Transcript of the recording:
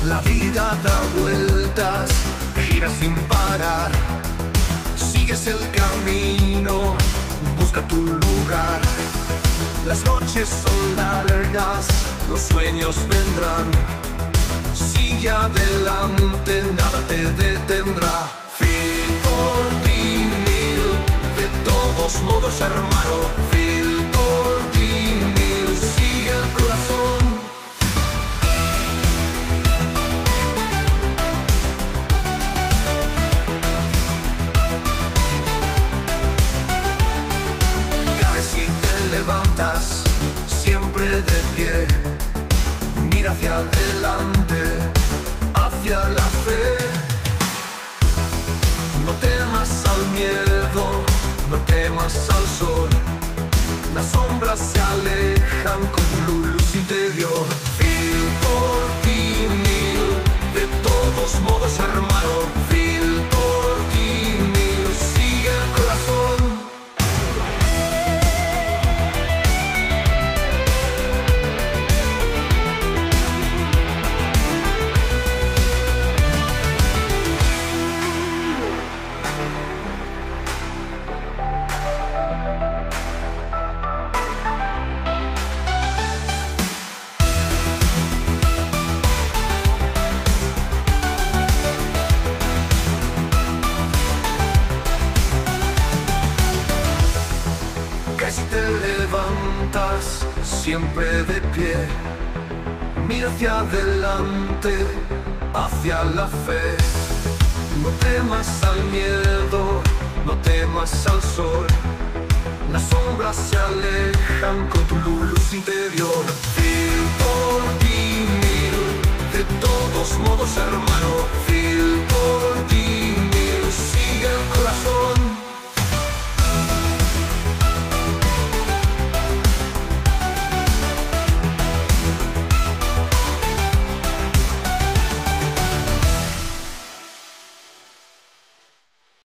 La vida da vueltas, gira sin parar. Sigues el camino, busca tu lugar. Las noches son largas, los sueños vendrán. Sigue adelante, nada te detendrá. Phil por ti mil, de todos modos hermano. Phil por ti mil, sigue el corazón. Caes y te levantas, siempre de pie. Mira hacia adelante, hacia la fe. No temas al miedo, no temas al sol. Las sombras se alejan con tu luz interior. Phil por ti mil, de todos modos hermano. Phil por ti mil, sigue el corazón. Si te levantas, siempre de pie. Mira hacia adelante, hacia la fe. No temas al miedo, no temas al sol. Las sombras se alejan con tu luz interior. Phil por ti mil, de todos modos hermano. Phil por ti